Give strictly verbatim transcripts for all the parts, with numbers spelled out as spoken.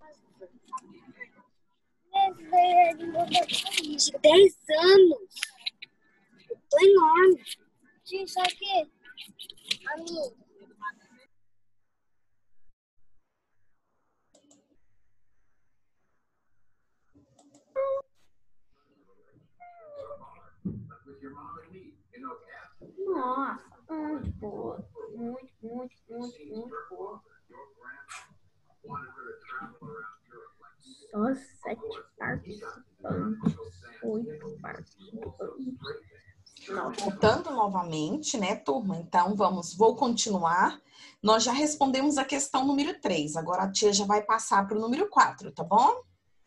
dez anos. Eu tô enorme. Sim, só que a minha. Nossa, muito boa. Muito, muito, muito, muito boa. Só sete participantes. Oito participantes. Nossa. Voltando novamente, né, turma? Então, vamos, vou continuar. Nós já respondemos a questão número três. Agora a tia já vai passar para o número quatro, tá bom?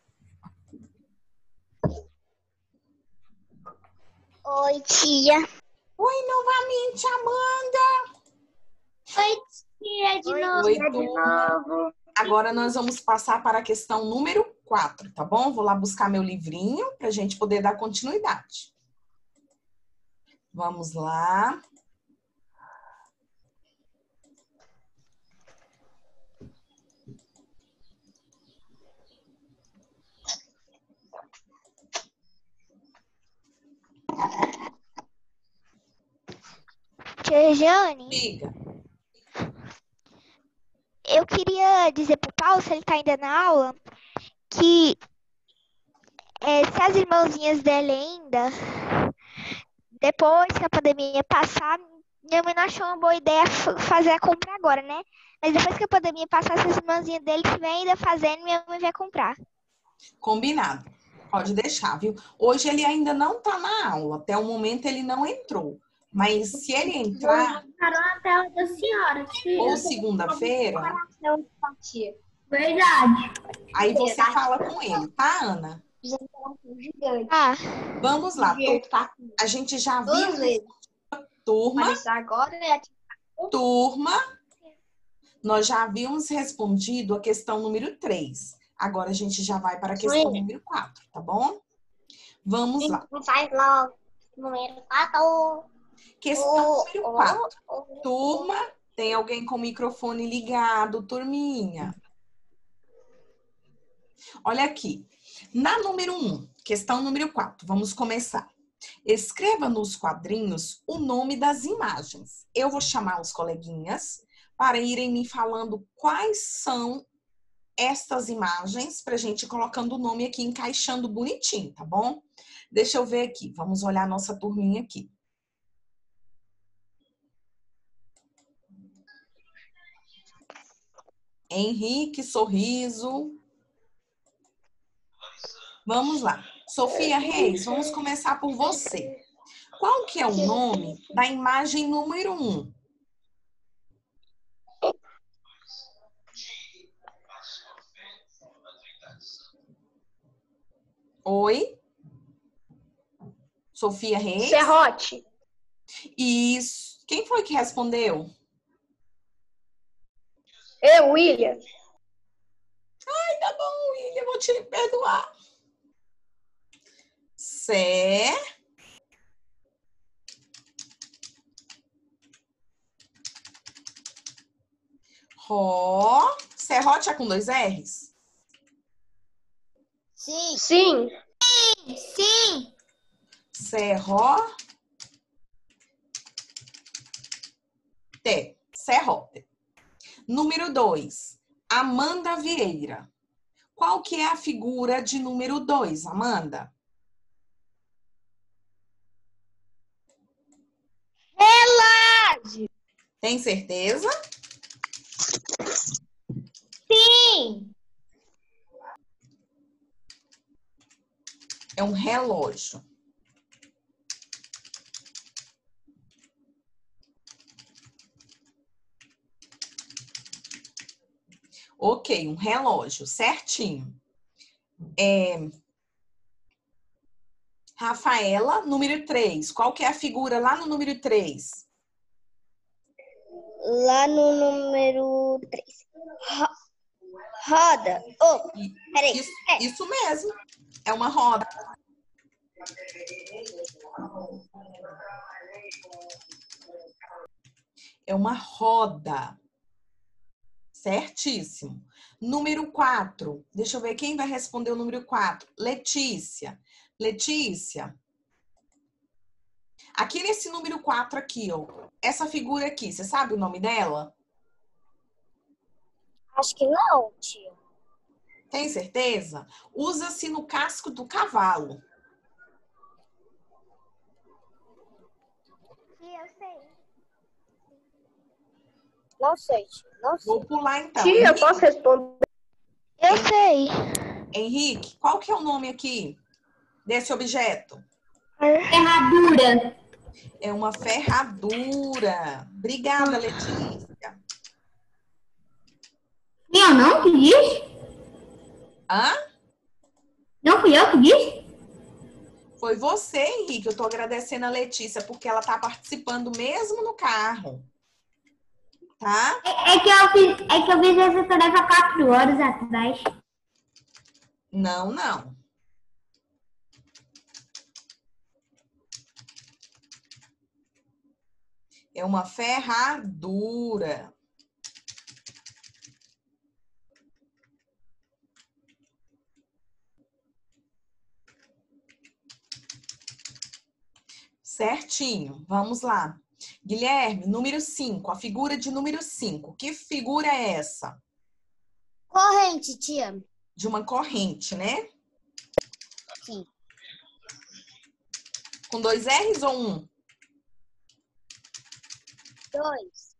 Oi, tia. Oi, novamente, Amanda. Oi, tia, de Oi, novo. Oi, de turma. novo. Agora nós vamos passar para a questão número quatro, tá bom? Vou lá buscar meu livrinho para a gente poder dar continuidade. Vamos lá. Tia Jane, Diga. eu queria dizer pro Paulo, se ele tá ainda na aula, que é, se as irmãzinhas dele ainda, depois que a pandemia passar, minha mãe não achou uma boa ideia f- fazer a compra agora, né? Mas depois que a pandemia passar, se as irmãzinhas dele estiverem ainda fazendo, minha mãe vai comprar. Combinado. Pode deixar, viu? Hoje ele ainda não tá na aula. Até o momento ele não entrou. Mas se ele entrar, Parou a tela da senhora, tia. ou segunda-feira, Verdade. aí você fala com ele, tá, Ana? Ah, Vamos lá. Tu- A gente já viu, turma, agora é turma, nós já havíamos respondido a questão número três. Agora a gente já vai para a questão número quatro, tá bom? Vamos lá. faz logo. Número quatro. Questão número quatro. Turma, tem alguém com o microfone ligado, turminha? Olha aqui. Na número um, questão número quatro, vamos começar. Escreva nos quadrinhos o nome das imagens. Eu vou chamar os coleguinhas para irem me falando quais são estas imagens, para a gente ir colocando o nome aqui, encaixando bonitinho, tá bom? Deixa eu ver aqui, vamos olhar a nossa turminha aqui. Henrique, sorriso. Vamos lá. Sofia Reis, vamos começar por você. Qual que é o nome da imagem número um? Oi? Sofia Reis? Serrote. Isso. Quem foi que respondeu? Eu, William. Ai, tá bom, William, vou te perdoar. Sé. Ró. Serrote é com dois R's? Sim. Sim. Sim. Serró. T. Serrote. Número dois. Amanda Vieira. Qual que é a figura de número dois, Amanda? Relógio. Tem certeza? Sim. É um relógio. Ok, um relógio, certinho. É... Rafaela, número três. Qual que é a figura lá no número três? Lá no número três. Roda. Oh, peraí. Isso, É. isso mesmo. É uma roda. É uma roda. Certíssimo. Número quatro. Deixa eu ver quem vai responder o número quatro. Letícia. Letícia. Aqui nesse número quatro aqui, ó. Essa figura aqui, você sabe o nome dela? Acho que não, tia. Tem certeza? Usa-se no casco do cavalo. Tia, eu sei. Não sei, tia. Não sei. Vou pular então. Tia, eu Henrique, posso responder? Eu sei. Henrique, qual que é o nome aqui desse objeto? Ferradura. É uma ferradura. Obrigada, Letícia. Eu não que disse? Hã? Não fui eu que disse? Foi você, Henrique. Eu tô agradecendo a Letícia porque ela tá participando mesmo no carro. Tá? É, é que eu fiz, é que eu fiz essa tarefa quatro horas atrás. Não, não. É uma ferradura. Certinho. Vamos lá. Guilherme, número cinco. A figura de número cinco. Que figura é essa? Corrente, tia. De uma corrente, né? Sim. Com dois R's ou um? Dois.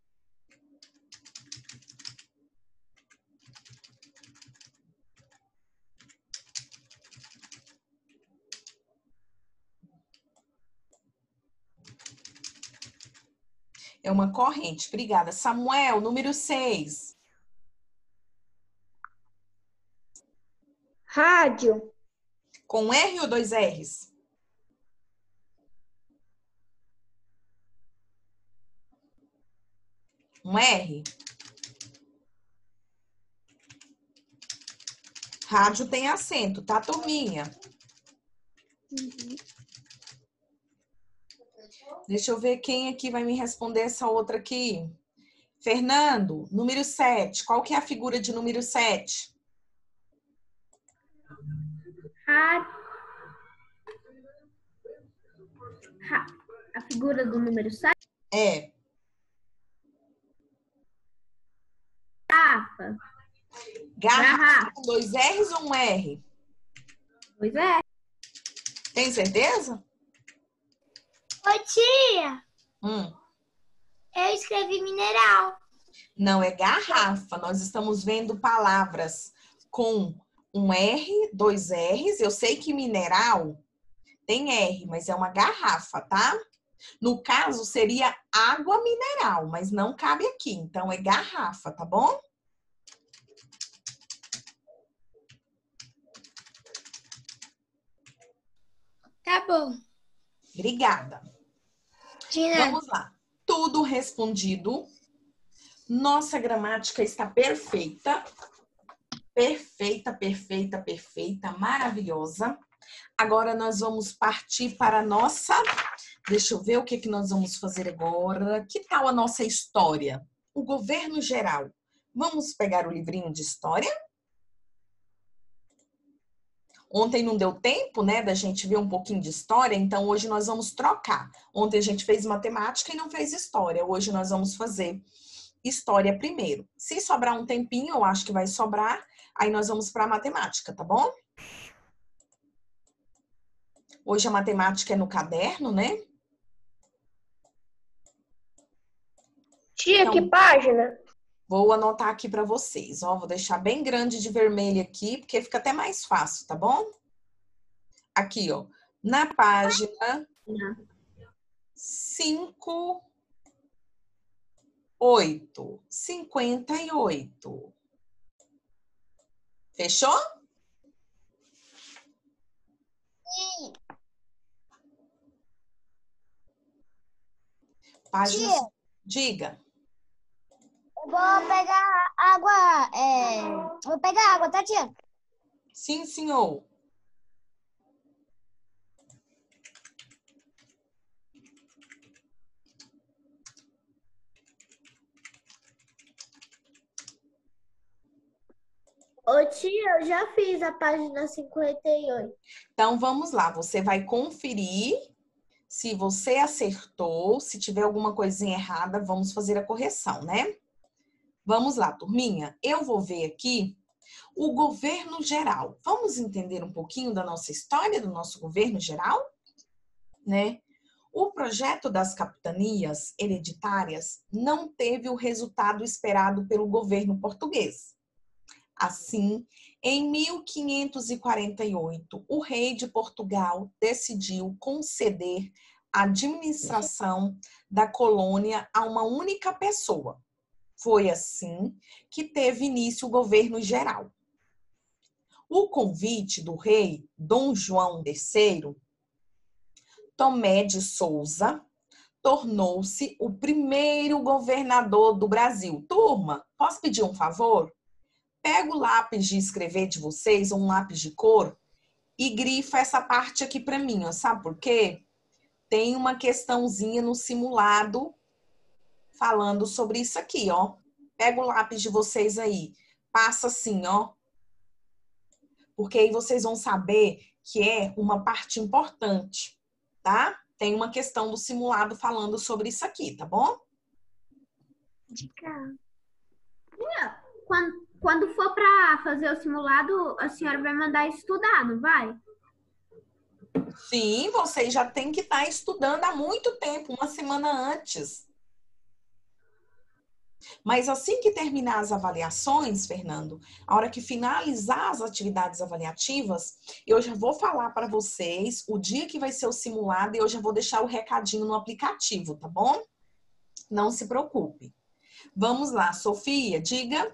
É uma corrente. Obrigada. Samuel, número seis. Rádio. Com R ou dois R's? Um R? Rádio tem acento, tá, turminha? Uhum. Deixa eu ver quem aqui vai me responder essa outra aqui. Fernando, número sete. Qual que é a figura de número sete? Rádio. A figura do número sete. É. Garrafa. Garrafa Garrafa. com dois R's ou um R? Pois é. Tem certeza? Ô, tia, Hum. eu escrevi mineral. Não, é garrafa. Nós estamos vendo palavras com um R, dois R's. Eu sei que mineral tem R, mas é uma garrafa, tá? No caso, seria água mineral, mas não cabe aqui. Então, é garrafa, tá bom? Tá bom. Obrigada. Tina, Vamos lá. Tudo respondido. Nossa gramática está perfeita. Perfeita, perfeita, perfeita, maravilhosa. Agora nós vamos partir para a nossa... Deixa eu ver o que, que nós vamos fazer agora. Que tal a nossa história? O governo geral. Vamos pegar o livrinho de história? Ontem não deu tempo, né, da gente ver um pouquinho de história, então hoje nós vamos trocar. Ontem a gente fez matemática e não fez história. Hoje nós vamos fazer história primeiro. Se sobrar um tempinho, eu acho que vai sobrar, aí nós vamos para a matemática, tá bom? Hoje a matemática é no caderno, né? Tia, Então, que página? vou anotar aqui para vocês, ó, vou deixar bem grande de vermelho aqui, porque fica até mais fácil, tá bom? Aqui, ó, na página cinco, oito, cinquenta e oito. Fechou? sim. Página, Tia. diga. Eu vou pegar água. É... Vou pegar água, tá, tia? Sim, senhor. tia, eu já fiz a página cinquenta e oito. Então, vamos lá. Você vai conferir se você acertou. Se tiver alguma coisinha errada, vamos fazer a correção, né? Vamos lá, turminha. Eu vou ver aqui o governo geral. Vamos entender um pouquinho da nossa história, do nosso governo geral, né? O projeto das capitanias hereditárias não teve o resultado esperado pelo governo português. Assim, em mil quinhentos e quarenta e oito, o rei de Portugal decidiu conceder a administração da colônia a uma única pessoa. Foi assim que teve início o governo geral. O convite do rei Dom João terceiro, Tomé de Souza, tornou-se o primeiro governador do Brasil. Turma, posso pedir um favor? Pega o lápis de escrever de vocês, ou um lápis de cor, e grifa essa parte aqui para mim, ó. Sabe por quê? Tem uma questãozinha no simulado falando sobre isso aqui, ó. Pega o lápis de vocês aí, passa assim, ó. Porque aí vocês vão saber que é uma parte importante, tá? Tem uma questão do simulado falando sobre isso aqui, tá bom? Quando, quando for para fazer o simulado, a senhora vai mandar estudar, não vai? Sim, vocês já têm que estar estudando há muito tempo, uma semana antes. Mas assim que terminar as avaliações, Fernando, a hora que finalizar as atividades avaliativas, eu já vou falar para vocês o dia que vai ser o simulado e eu já vou deixar o recadinho no aplicativo, tá bom? Não se preocupe. Vamos lá, Sofia, diga.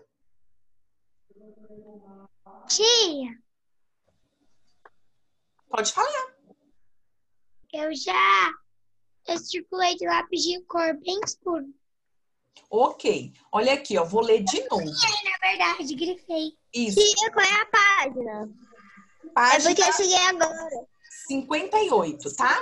Tia, Pode falar. eu já eu circulei de lápis de cor bem escuro. Ok. Olha aqui, ó. Vou ler de novo. Na verdade, grifei. Isso. Tia, qual é a página? Página É porque eu cheguei agora. cinquenta e oito, tá?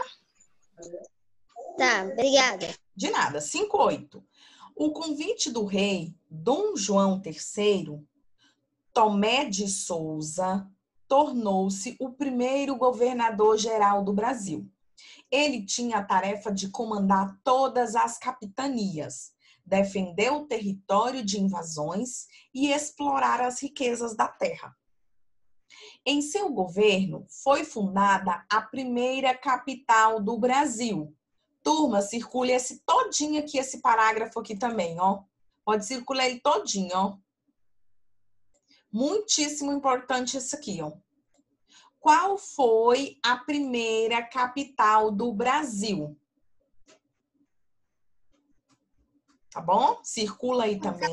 Tá, obrigada. De nada, cinquenta e oito. O convite do rei Dom João terceiro, Tomé de Souza, tornou-se o primeiro governador geral do Brasil. Ele tinha a tarefa de comandar todas as capitanias, defender o território de invasões e explorar as riquezas da terra. Em seu governo, foi fundada a primeira capital do Brasil. Turma, circule esse todinho aqui, esse parágrafo aqui também, ó. Pode circular ele todinho, ó. Muitíssimo importante isso aqui, ó. Qual foi a primeira capital do Brasil? Tá bom? Circula aí também.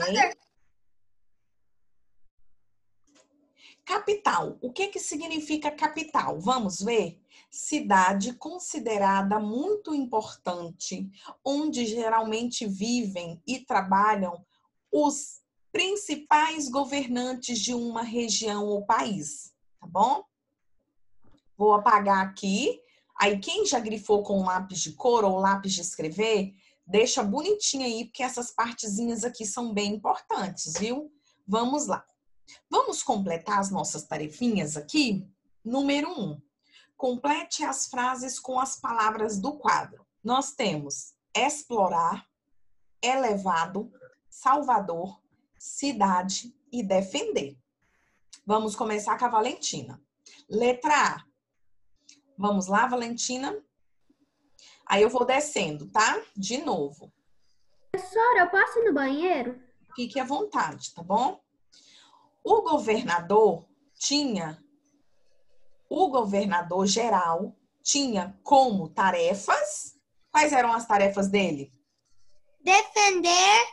Capital. O que que significa capital? Vamos ver? Cidade considerada muito importante, onde geralmente vivem e trabalham os principais governantes de uma região ou país, tá bom? Vou apagar aqui. Aí quem já grifou com lápis de cor ou lápis de escrever, deixa bonitinho aí, porque essas partezinhas aqui são bem importantes, viu? Vamos lá. Vamos completar as nossas tarefinhas aqui? Número um. Complete as frases com as palavras do quadro. Nós temos explorar, elevado, Salvador, cidade e defender. Vamos começar com a Valentina. Letra A. Vamos lá, Valentina? Aí eu vou descendo, tá? De novo. Professora, eu posso ir no banheiro? Fique à vontade, tá bom? O governador tinha, o governador geral tinha como tarefas, quais eram as tarefas dele? Defender.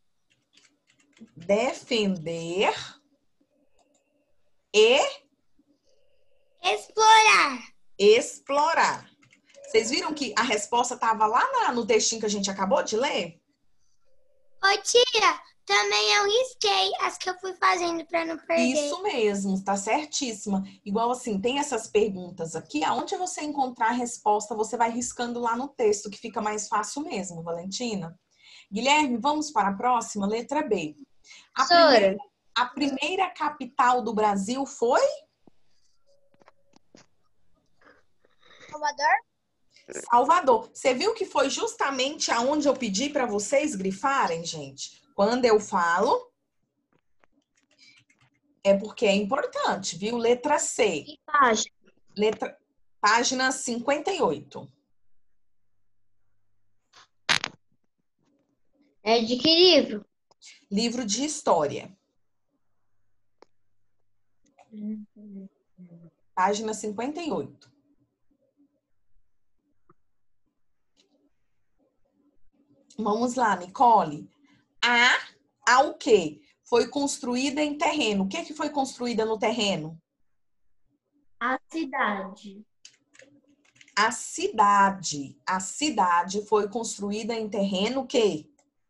Defender e Explorar. explorar. Vocês viram que a resposta estava lá na, no textinho que a gente acabou de ler? Ô tia, também eu risquei as que eu fui fazendo para não perder. Isso mesmo, está certíssima. Igual assim, tem essas perguntas aqui, aonde você encontrar a resposta, você vai riscando lá no texto, que fica mais fácil mesmo, Valentina. Guilherme, vamos para a próxima, letra B. A Professora. primeira... A primeira capital do Brasil foi? Salvador? Salvador. Você viu que foi justamente aonde eu pedi para vocês grifarem, gente? Quando eu falo, é porque é importante, viu? Letra C. Que página? Letra... Página cinquenta e oito. É de que livro? Livro de História. Página cinquenta e oito. Vamos lá, Nicole. A, a o quê? Foi construída em terreno. O que que foi construída no terreno? A cidade. A cidade. A cidade foi construída em terreno o quê?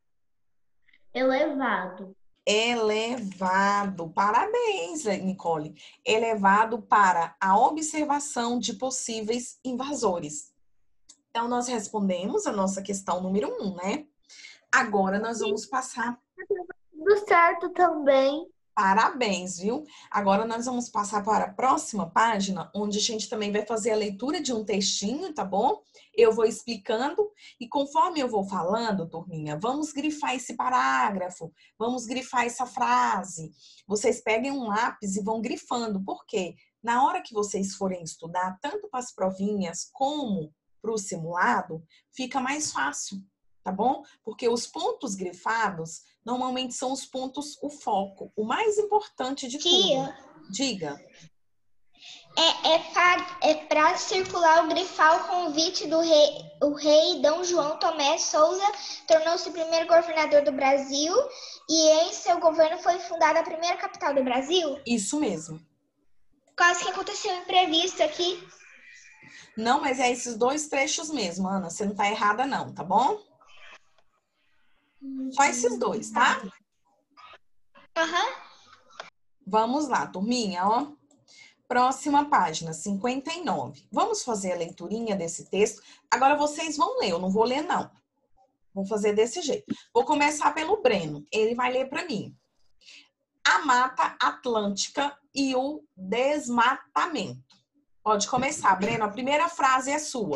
Elevado. Elevado. Parabéns, Nicole. Elevado para a observação de possíveis invasores. Então, nós respondemos a nossa questão número um, né? Agora, nós vamos passar... Tudo certo também. Parabéns, viu? Agora, nós vamos passar para a próxima página, onde a gente também vai fazer a leitura de um textinho, tá bom? Eu vou explicando e conforme eu vou falando, turminha, vamos grifar esse parágrafo, vamos grifar essa frase. Vocês peguem um lápis e vão grifando, porque na hora que vocês forem estudar, tanto para as provinhas como para o simulado, fica mais fácil, tá bom? Porque os pontos grifados normalmente são os pontos, o foco, o mais importante de Tia, tudo. Diga. é, é para é pra circular o grifar o convite do rei, o rei D. João Tomé Souza tornou-se o primeiro governador do Brasil e em seu governo foi fundada a primeira capital do Brasil. Isso mesmo. Quase que aconteceu um imprevisto aqui. Não, mas é esses dois trechos mesmo, Ana. Você não tá errada não, tá bom? Só esses dois, tá? Aham. Vamos lá, turminha, ó. Próxima página, cinquenta e nove. Vamos fazer a leiturinha desse texto. Agora vocês vão ler, eu não vou ler não. Vou fazer desse jeito. Vou começar pelo Breno. Ele vai ler para mim. A Mata Atlântica e o desmatamento. Pode começar, Breno. A primeira frase é sua.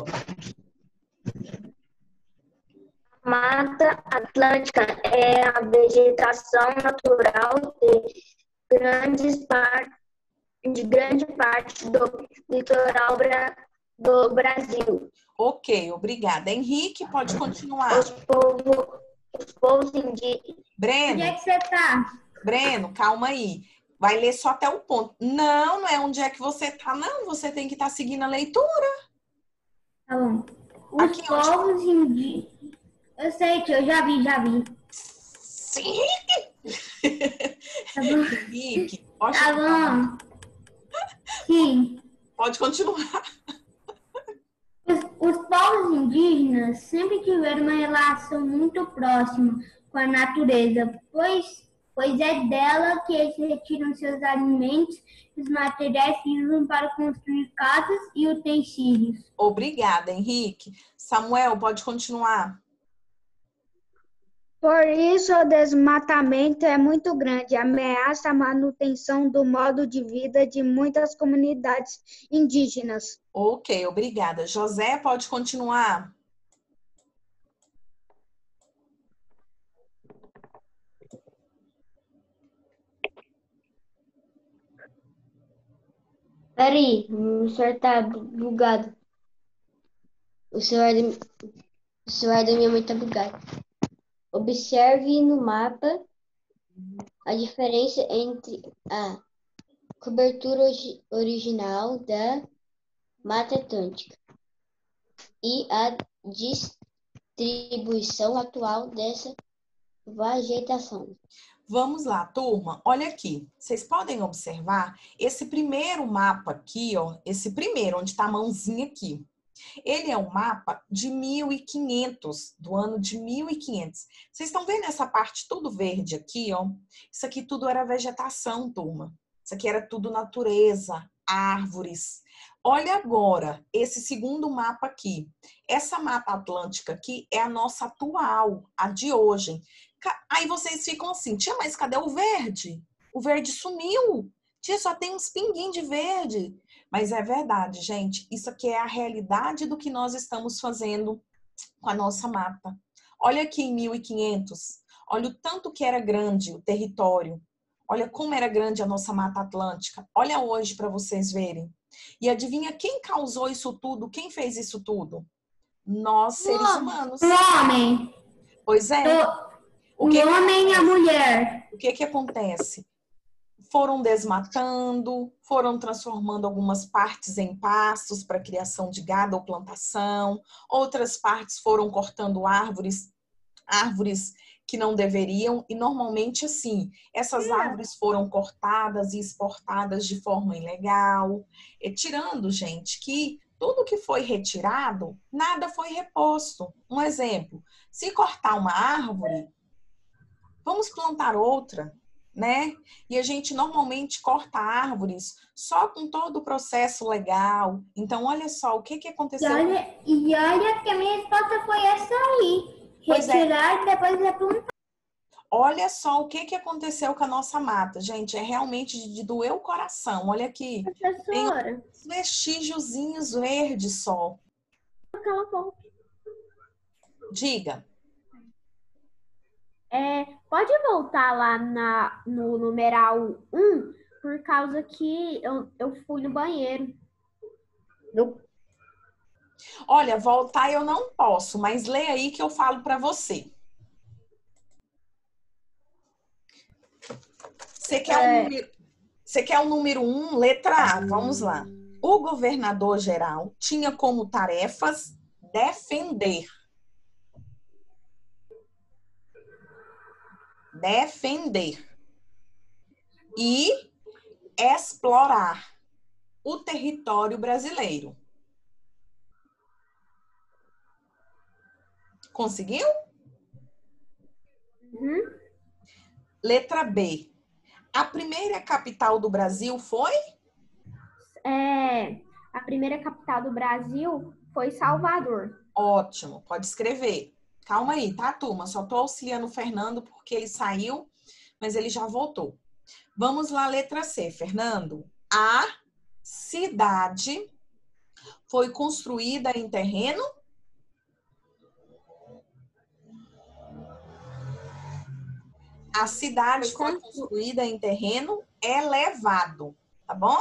Mata Atlântica é a vegetação natural de grandes par... de grande parte do litoral bra... do Brasil. Ok, obrigada. Henrique, pode continuar. Os povos, os povos indígenas. Breno, Onde é que você tá? Breno, calma aí. Vai ler só até o ponto. Não, não é onde é que você tá, não. Você tem que estar seguindo a leitura. Tá bom. Os Aqui, onde- povos indígenas. Eu sei, tio, eu já vi, já vi. Sim! Tá bom. Henrique, pode, Tá bom. Sim. pode continuar. Os, os povos indígenas sempre tiveram uma relação muito próxima com a natureza, pois, pois é dela que eles retiram seus alimentos e os materiais que usam para construir casas e utensílios. Obrigada, Henrique. Samuel, pode continuar. Por isso, o desmatamento é muito grande, ameaça a manutenção do modo de vida de muitas comunidades indígenas. Ok, obrigada. José, pode continuar. Peraí, o senhor tá bu- bugado. O celular da, o celular da minha mãe tá bugado. Observe no mapa a diferença entre a cobertura origi- original da Mata Atlântica e a distribuição atual dessa vegetação. Vamos lá, turma. Olha aqui. Vocês podem observar esse primeiro mapa aqui, ó. Esse primeiro, onde tá a mãozinha aqui. Ele é um mapa de mil e quinhentos, do ano de mil e quinhentos. Vocês estão vendo essa parte tudo verde aqui, ó? Isso aqui tudo era vegetação, turma. Isso aqui era tudo natureza, árvores. Olha agora esse segundo mapa aqui. Essa Mata Atlântica aqui é a nossa atual, a de hoje. Aí vocês ficam assim, tia, mas cadê o verde? o verde sumiu. Tia, só tem uns pinguinhos de verde. Mas é verdade, gente. Isso aqui é a realidade do que nós estamos fazendo com a nossa mata. Olha aqui em mil e quinhentos. Olha o tanto que era grande o território. Olha como era grande a nossa Mata Atlântica. Olha hoje para vocês verem. E adivinha quem causou isso tudo? Quem fez isso tudo? Nós, seres humanos. O homem. Pois é. O, o que homem e a mulher. O que que acontece? Foram desmatando, foram transformando algumas partes em pastos para criação de gado ou plantação. Outras partes foram cortando árvores, árvores que não deveriam, e normalmente assim, essas árvores foram cortadas e exportadas de forma ilegal, e tirando, gente, que tudo que foi retirado, nada foi reposto. Um exemplo, se cortar uma árvore, vamos plantar outra, né? E a gente normalmente corta árvores só com todo o processo legal. Então, olha só, o que que aconteceu? E olha, e olha que a minha resposta foi essa aí. Retirar e depois replantar. Olha só o que, que aconteceu com a nossa mata, gente. É realmente de, de doer o coração. Olha aqui. Professora. Tem uns vestígiozinhos verdes só. Diga. É, pode voltar lá na, no numeral um, por causa que eu, eu fui no banheiro. No... Olha, voltar eu não posso, mas lê aí que eu falo para você. Você quer, é... o número, você quer o número um, letra A, vamos lá. O governador-geral tinha como tarefas defender. Defender. E explorar o território brasileiro. Conseguiu? Uhum. Letra B. A primeira capital do Brasil foi? É, a primeira capital do Brasil foi Salvador. Ótimo, pode escrever. Calma aí, tá, turma? Só tô auxiliando o Fernando porque ele saiu, mas ele já voltou. Vamos lá, letra C, Fernando. A cidade foi construída em terreno? A cidade foi construída em terreno elevado, tá bom?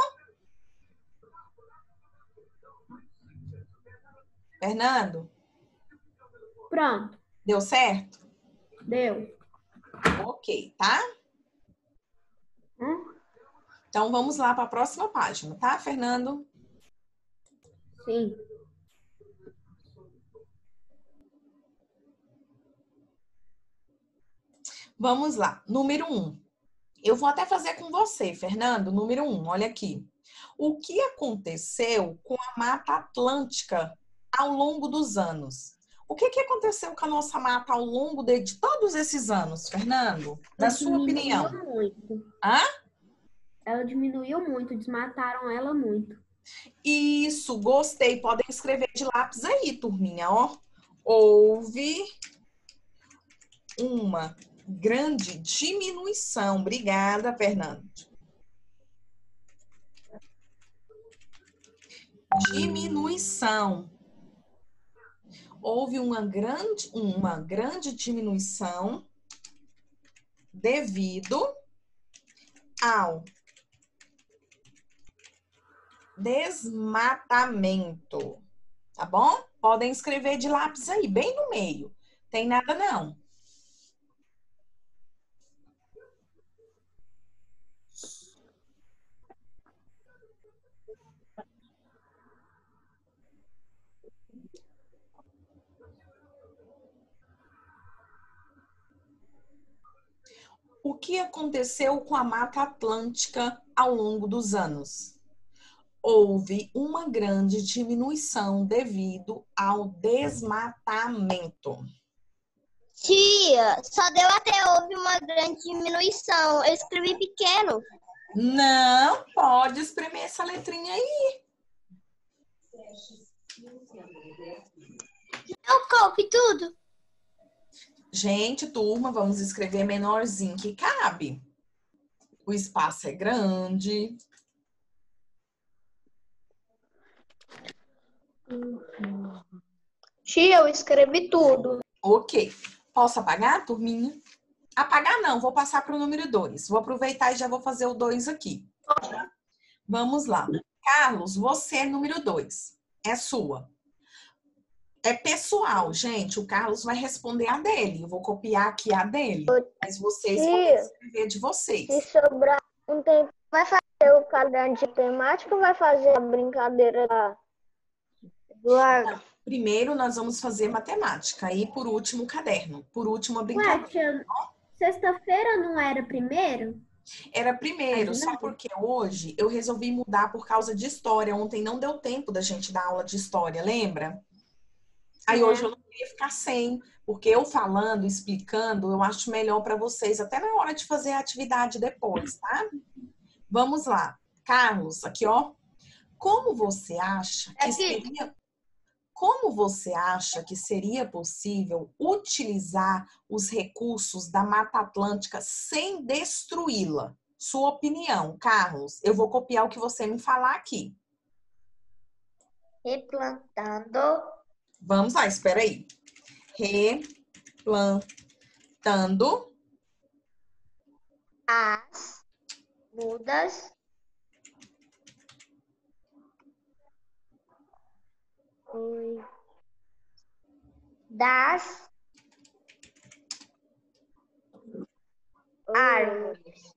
Fernando? Pronto. Deu certo? Deu. Ok, tá? Hum? Então, vamos lá para a próxima página, tá, Fernando? Sim. Vamos lá. Número um. Eu vou até fazer com você, Fernando. Número um, olha aqui. O que aconteceu com a Mata Atlântica ao longo dos anos? O que, que aconteceu com a nossa mata ao longo de, de todos esses anos, Fernando? Na sua opinião? Diminuiu muito. Hã? Ela diminuiu muito, desmataram ela muito. Isso, gostei. Podem escrever de lápis aí, turminha, ó. Houve uma grande diminuição. Obrigada, Fernando. Diminuição. Houve uma grande, uma grande diminuição devido ao desmatamento. Tá bom? Podem escrever de lápis aí, bem no meio. Tem nada não. O que aconteceu com a Mata Atlântica ao longo dos anos? Houve uma grande diminuição devido ao desmatamento. Tia, só deu até houve uma grande diminuição. Eu escrevi pequeno. Não, pode espremer essa letrinha aí. Eu coube tudo. Gente, turma, vamos escrever menorzinho que cabe. O espaço é grande. Tia, eu escrevi tudo. Ok. Posso apagar, turminha? Apagar não, vou passar para o número dois. Vou aproveitar e já vou fazer o dois aqui. Vamos lá. Carlos, você é número dois. É sua. É pessoal, gente. O Carlos vai responder a dele. Eu vou copiar aqui a dele. Mas vocês podem escrever de vocês. Se sobrar um tempo, vai fazer o caderno de temática ou vai fazer a brincadeira da... Não, primeiro nós vamos fazer matemática. E por último, o caderno. Por último, a Ué, brincadeira. tia, sexta-feira não era primeiro? Era primeiro, só porque hoje eu resolvi mudar por causa de história. Ontem não deu tempo da gente dar aula de história, lembra? Aí hoje eu não queria ficar sem, porque eu falando, explicando, eu acho melhor para vocês, até na hora de fazer a atividade depois, tá? Vamos lá. Carlos, aqui, ó. Como você acha que seria... Como você acha que seria possível utilizar os recursos da Mata Atlântica sem destruí-la? Sua opinião, Carlos. Eu vou copiar o que você me falar aqui. Replantando. Vamos lá, espera aí. Replantando As mudas das árvores.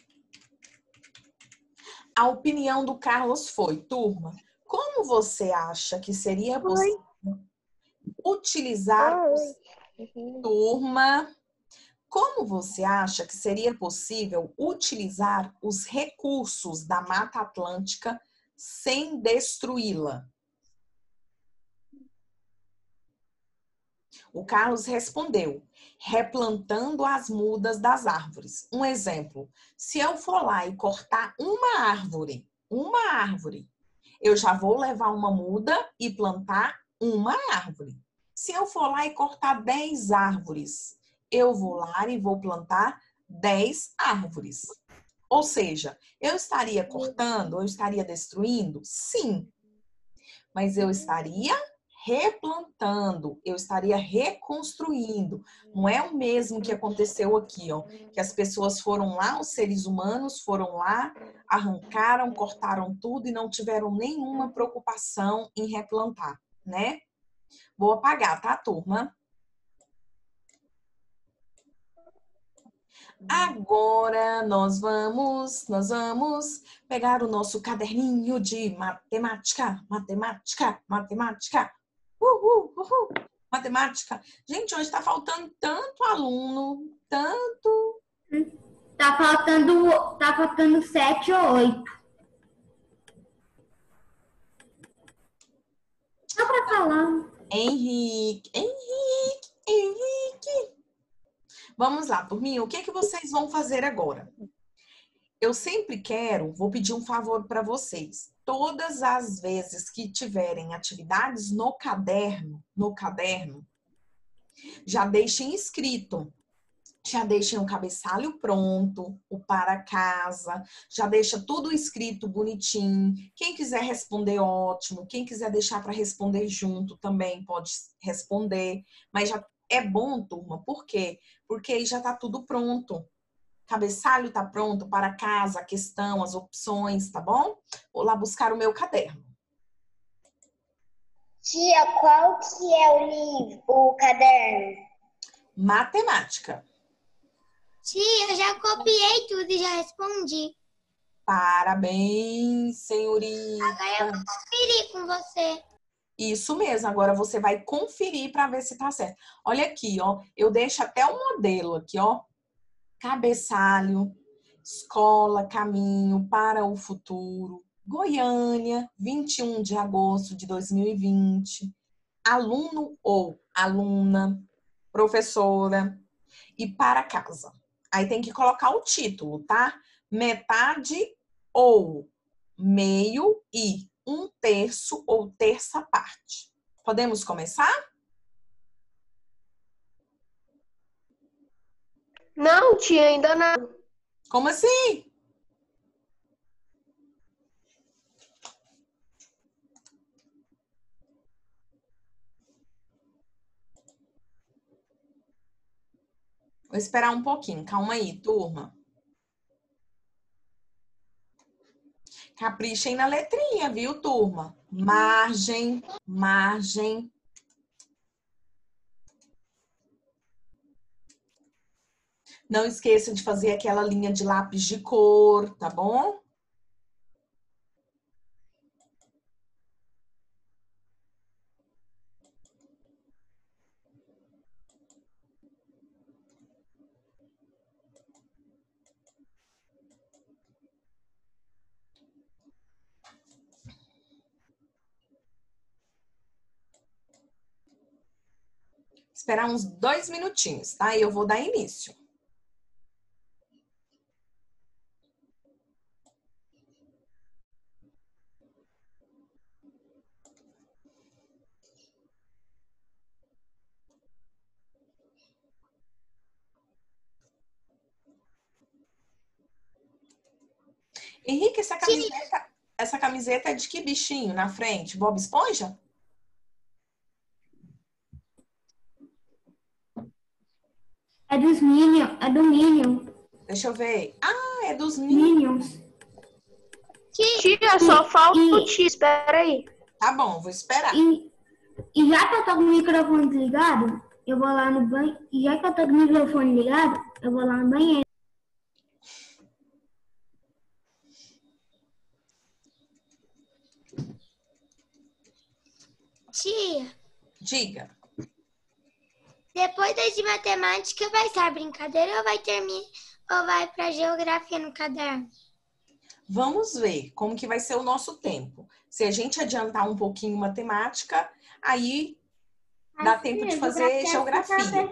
A opinião do Carlos foi, turma, como você acha que seria possível utilizar os... Turma, como você acha que seria possível utilizar os recursos da Mata Atlântica sem destruí-la? O Carlos respondeu, replantando as mudas das árvores. Um exemplo, se eu for lá e cortar uma árvore, uma árvore, eu já vou levar uma muda e plantar uma árvore. Se eu for lá e cortar dez árvores, eu vou lá e vou plantar dez árvores. Ou seja, eu estaria cortando, eu estaria destruindo? Sim. Mas eu estaria replantando, eu estaria reconstruindo. Não é o mesmo que aconteceu aqui, ó, que as pessoas foram lá, os seres humanos foram lá, arrancaram, cortaram tudo e não tiveram nenhuma preocupação em replantar, né? Vou apagar, tá, turma? Agora nós vamos, nós vamos pegar o nosso caderninho de matemática, matemática, matemática. Uhul, uhul, matemática. Gente, hoje tá faltando tanto aluno, tanto. Tá faltando, tá faltando sete ou oito. Só pra falar. Henrique, Henrique, Henrique. Vamos lá, turminha, o que é que vocês vão fazer agora? Eu sempre quero, vou pedir um favor para vocês. Todas as vezes que tiverem atividades no caderno, no caderno, já deixem escrito. Já deixem o cabeçalho pronto, o para casa, já deixa tudo escrito bonitinho. Quem quiser responder, ótimo. Quem quiser deixar para responder junto também pode responder. Mas já é bom, turma, por quê? Porque aí já tá tudo pronto. Cabeçalho tá pronto, para casa, a questão, as opções, tá bom? Vou lá buscar o meu caderno. Tia, qual que é o livro, o caderno? Matemática. Tia, eu já copiei tudo e já respondi. Parabéns, senhorita. Agora eu vou conferir com você. Isso mesmo, agora você vai conferir para ver se tá certo. Olha aqui, ó, eu deixo até o modelo aqui, ó. Cabeçalho, escola, caminho para o futuro. Goiânia, vinte e um de agosto de dois mil e vinte. Aluno ou aluna, professora e para casa. Aí tem que colocar o título, tá? Metade ou meio e um terço ou terça parte. Podemos começar? Não, tia, ainda não. Como assim? Vou esperar um pouquinho. Calma aí, turma. Caprichem na letrinha, viu, turma? Margem, margem. Não esqueça de fazer aquela linha de lápis de cor, tá bom? Esperar uns dois minutinhos, tá? E eu vou dar início. Henrique, essa camiseta, essa camiseta é de que bichinho na frente? Bob Esponja? É dos Minions, é do Minion. Deixa eu ver. Ah, é dos Minions. Minions. Tia, só falta o Tia, espera aí. Tá bom, vou esperar. E, e já que eu tô com o microfone desligado, eu vou lá no banho. E já que eu tô com o microfone ligado, eu vou lá no banheiro. Tia, Diga. depois das de matemática vai ser a brincadeira ou vai terminar ou vai para geografia no caderno? Vamos ver como que vai ser o nosso tempo. Se a gente adiantar um pouquinho matemática, aí dá tempo de fazer geografia.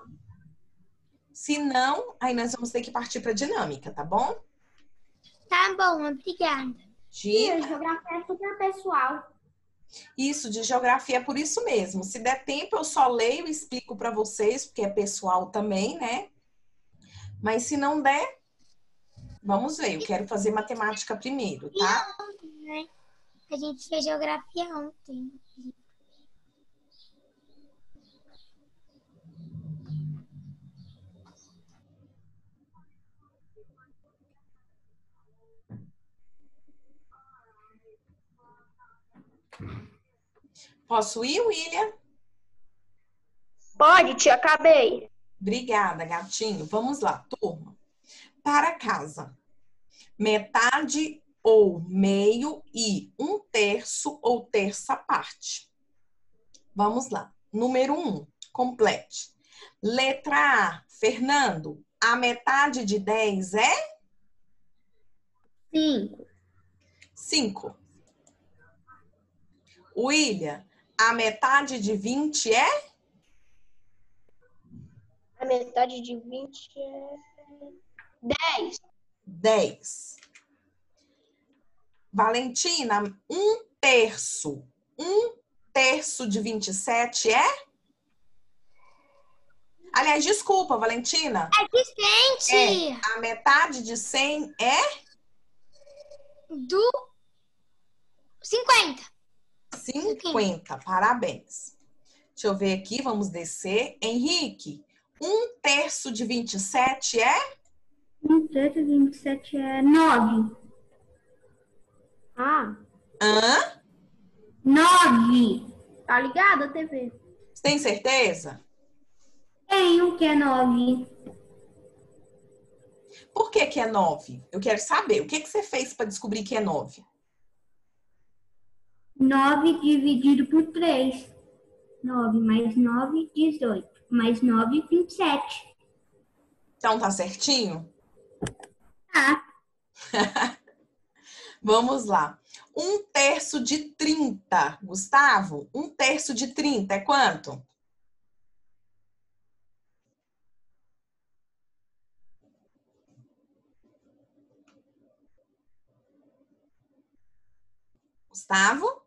Se não, aí nós vamos ter que partir para dinâmica, tá bom? Tá bom, obrigada. De... Geografia é super pessoal. Isso, de geografia é por isso mesmo. Se der tempo, eu só leio e explico para vocês, porque é pessoal também, né? Mas se não der, vamos ver. Eu quero fazer matemática primeiro, tá? A gente fez geografia ontem. Posso ir, William? Pode, tia, acabei. Obrigada, gatinho. Vamos lá, turma. Para casa. Metade ou meio e um terço ou terça parte. Vamos lá. Número um, complete. Letra A, Fernando. A metade de dez é? Cinco. Cinco. William, a metade de vinte é? A metade de vinte é dez. Dez. Valentina, um terço. Um terço de vinte e sete é? Aliás, desculpa, Valentina. É de cem, É, a metade de cem é? Do cinquenta. cinquenta. Parabéns. Deixa eu ver aqui, vamos descer. Henrique, um terço de vinte e sete é? Um terço de vinte e sete é nove. Ah, Hã? Nove. tá ligado a T V? Você tem certeza? Tenho que é nove. Por que que é nove? Eu quero saber. O que que você fez para descobrir que é nove? Nove dividido por três. Nove mais nove, dezoito. Mais nove, vinte e sete. Então tá certinho? Tá. Vamos lá. Um terço de trinta. Gustavo, um terço de trinta é quanto? Gustavo?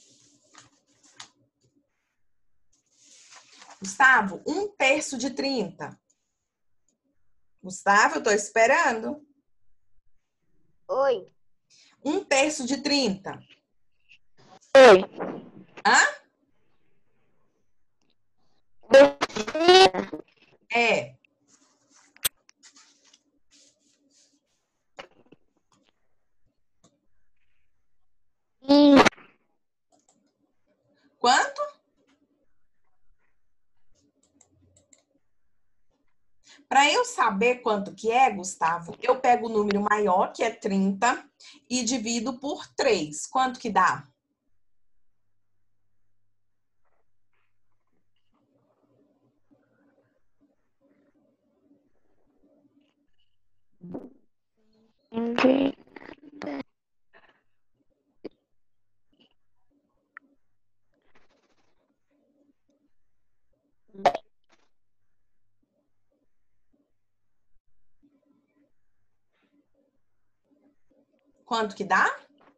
Gustavo, um terço de trinta. Gustavo, eu tô esperando. Oi. Um terço de trinta. Oi. Hã? É. Para eu saber quanto que é, Gustavo, eu pego o número maior, que é trinta, e divido por três. Quanto que dá? Entendi. Quanto que dá?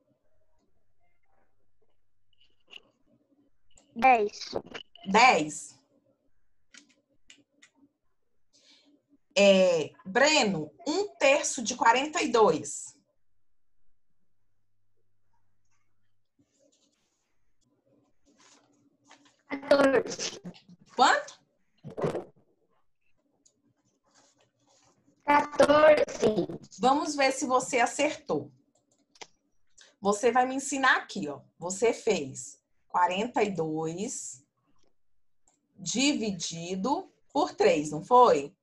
Dez. dez. É, Breno, um terço de quarenta e dois. quatorze. Quanto? quatorze. Vamos ver se você acertou. Você vai me ensinar aqui, ó. Você fez quarenta e dois dividido por três, não foi?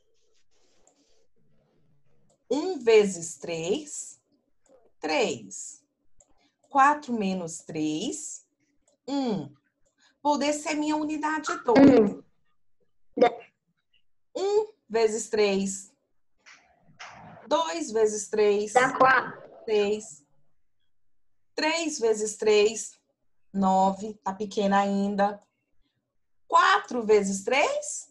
um vezes três, três. quatro menos três, um. Vou descer minha unidade dois. um vezes três. dois vezes três. Dá quatro. seis. três vezes três, nove. Tá pequena ainda. quatro vezes três?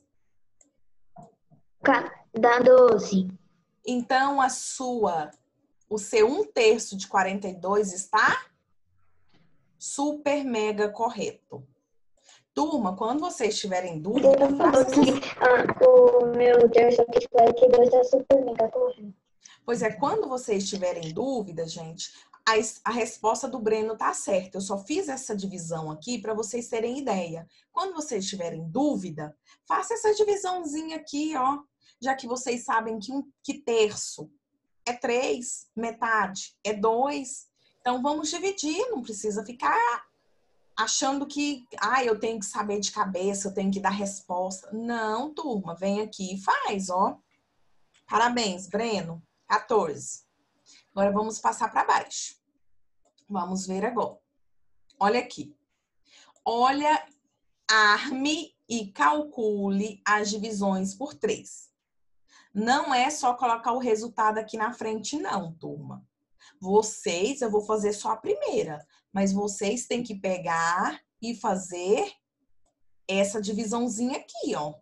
Dá doze. Então, a sua, o seu um terço de quarenta e dois está super mega correto. Turma, quando vocês tiverem dúvida, Ele falou que ah, o meu terço aqui de quarenta e dois é super mega correto. Pois é, quando vocês tiverem dúvida, gente, a, a resposta do Breno tá certa. Eu só fiz essa divisão aqui para vocês terem ideia. Quando vocês tiverem dúvida, faça essa divisãozinha aqui, ó. Já que vocês sabem que, um, que terço é três, metade é dois. Então, vamos dividir, não precisa ficar achando que, ah, eu tenho que saber de cabeça, eu tenho que dar resposta. Não, turma, vem aqui e faz, ó. Parabéns, Breno. quatorze. Agora vamos passar para baixo. Vamos ver agora. Olha aqui. Olha, arme e calcule as divisões por três. Não é só colocar o resultado aqui na frente, não, turma. Vocês, eu vou fazer só a primeira, mas vocês têm que pegar e fazer essa divisãozinha aqui, ó.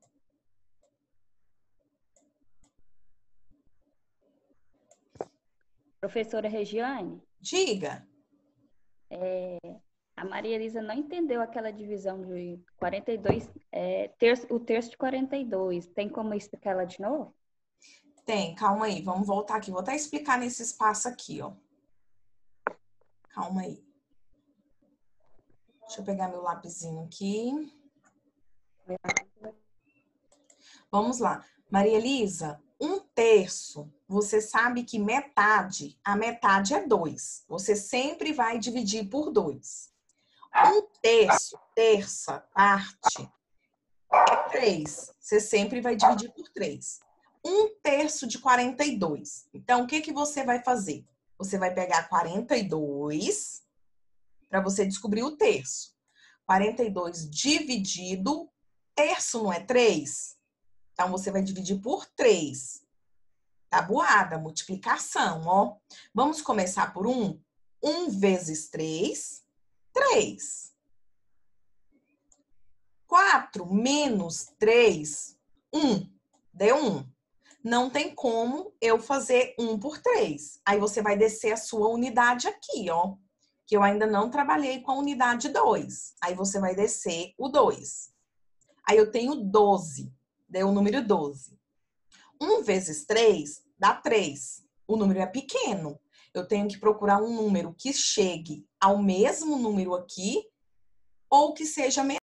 Professora Regiane, Diga. é, a Maria Elisa não entendeu aquela divisão de quarenta e dois, é, terço, o terço de quarenta e dois. Tem como explicar ela de novo? Tem, calma aí, vamos voltar aqui. Vou até explicar nesse espaço aqui, ó. Calma aí. Deixa eu pegar meu lapisinho aqui. Vamos lá. Maria Elisa, um terço, você sabe que metade, a metade é dois. Você sempre vai dividir por dois. Um terço, terça, parte, é três. Você sempre vai dividir por três. Um terço de quarenta e dois. Então, o que que você vai fazer? Você vai pegar quarenta e dois para você descobrir o terço. quarenta e dois dividido, terço não é três? Então, você vai dividir por três. Tabuada, multiplicação, ó. Vamos começar por um. um vezes três, três. quatro menos três, um. Deu um. Não tem como eu fazer um por três. Aí você vai descer a sua unidade aqui, ó. Que eu ainda não trabalhei com a unidade dois. Aí você vai descer o dois. Aí eu tenho doze. Deu o número doze. um vezes três dá três. O número é pequeno. Eu tenho que procurar um número que chegue ao mesmo número aqui ou que seja menor.